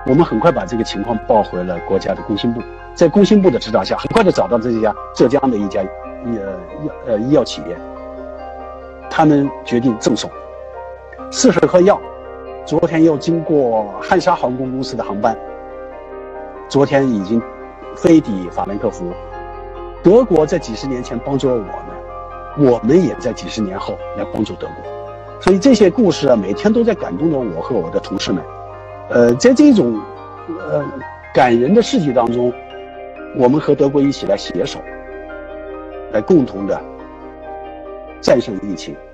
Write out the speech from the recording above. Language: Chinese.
我们很快把这个情况报回了国家的工信部，在工信部的指导下，很快就找到这家浙江的一家医药企业，他们决定赠送40盒药。昨天又经过汉莎航空公司的航班，昨天已经飞抵法兰克福。德国在几十年前帮助了我们也在几十年后来帮助德国。所以这些故事啊，每天都在感动着我和我的同事们。在这种感人的事迹当中，我们和德国一起来携手，来共同的战胜疫情。